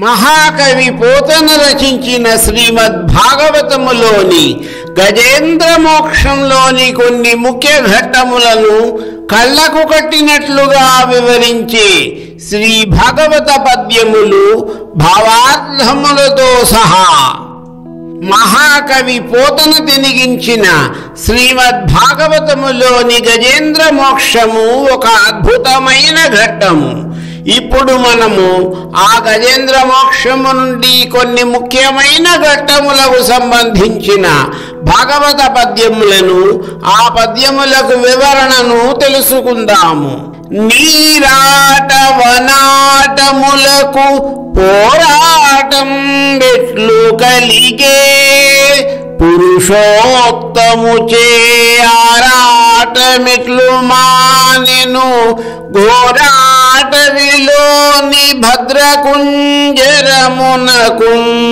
మహాకవి పోతన రచించిన శ్రీమద్ భాగవతములోని గజేంద్ర మోక్షంలోని కొన్ని ముఖ్య ఘట్టములను కళ్ళకు కట్టినట్లుగా వివరించే శ్రీ భాగవత పద్యములు భావార్థములతో సహా మహాకవి పోతన తినిగించిన శ్రీమద్ భాగవతములోని గజేంద్ర మోక్షము ఒక అద్భుతమైన ఘట్టము. ఇప్పుడు మనము ఆ గజేంద్ర మోక్షము నుండి కొన్ని ముఖ్యమైన ఘట్టములకు సంబంధించిన భాగవత పద్యములను ఆ పద్యములకు వివరణను తెలుసుకుందాము. నీరాట వనాటములకు పోరాటం ఎట్లు కలిగే పురుషోత్తము చే ఆరాటమెట్లు మానెను ఘోరాటవిలోని భద్రకుంజరమునకు.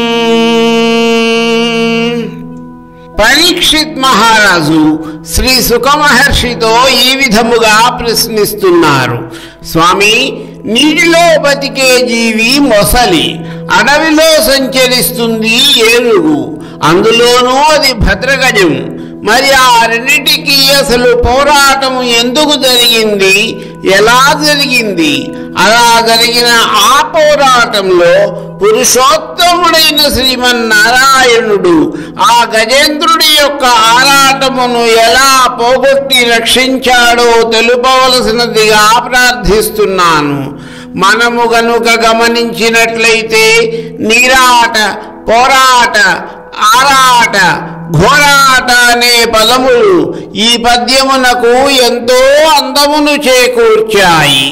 పరీక్షిత్ మహారాజు శ్రీ సుఖ మహర్షితో ఈ విధముగా ప్రశ్నిస్తున్నారు. స్వామి, నీటిలో బతికే జీవి మొసలి, అడవిలో సంచరిస్తుంది ఏనుగు, అందులోనూ అది భద్రగజం. మరి ఆ రెండిటికి అసలు పోరాటం ఎందుకు జరిగింది, ఎలా జరిగింది? అలా జరిగిన ఆ పోరాటంలో పురుషోత్తముడైన శ్రీమన్నారాయణుడు ఆ గజేంద్రుడి యొక్క ఆరాటమును ఎలా పోగొట్టి రక్షించాడో తెలుపవలసినదిగా ప్రార్థిస్తున్నాను. మనము గనుక గమనించినట్లయితే నీరాట, పోరాట, ఆరాట, ఘోరాట అనే పదములు ఈ పద్యమునకు ఎంతో అందమును చేకూర్చాయి.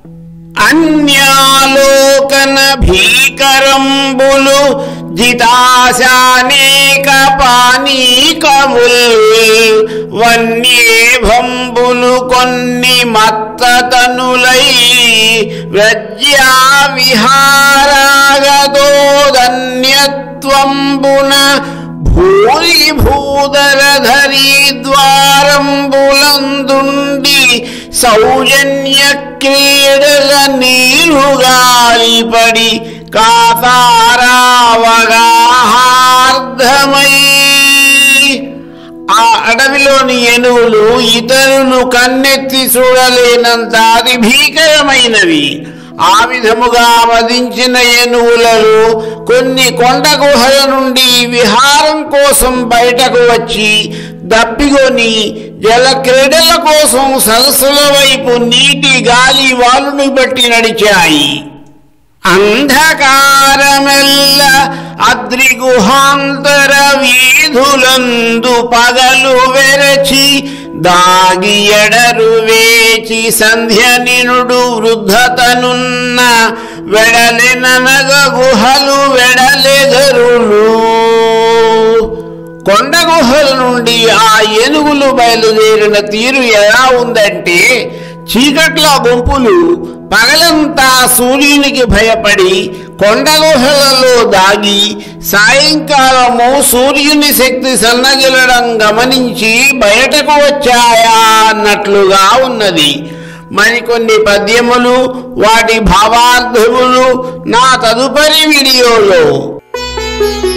అన్యాలోకన భీకరంబులు జితాశానేక పానీకముల్ వన్యేభంబులు కొన్ని మత్తతనులై వ్రజ్యా విహారాగతోదన్యత్వంబున భూరి భూదరధరి ద్వారంబులందుండి సౌజన్య క్రీడల నీరుగాలిపడి కాతారావగాహార్ధమై. ఆ అడవిలోని ఏనుగులు ఇతరులు కన్నెత్తి చూడలేనంత అతి భీకరమైనవి. ఆ విధముగా వధించిన ఏనుగులలో కొన్ని కొండ గుహల నుండి విహారం కోసం బయటకు వచ్చి దప్పికొని జల క్రీడల కోసం సరస్సుల వైపు నీటి గాలి వాలుని బట్టి నడిచాయి. అంధకారమెల్ల అద్రిగుహాంతర వీధులందు పగలు వెరచి దాగి ఎడరు వేచి సంధ్య నినుడు వృద్ధతనున్న వెడలెననగ గుహలు వెడలెగరులు. కొండ గుహల నుండి ఆ ఏనుగులు బయలుదేరిన తీరు ఎలా ఉందంటే, చీకట్ల గుంపులు పగలంతా సూర్యునికి భయపడి కొండ గుహలలో దాగి సాయంకాలము సూర్యుని శక్తి సన్నగిలడం గమనించి బయటకు వచ్చాయా అన్నట్లుగా ఉన్నది. మరికొన్ని పద్యములు, వాటి భావార్థములు నా తదుపరి వీడియోలో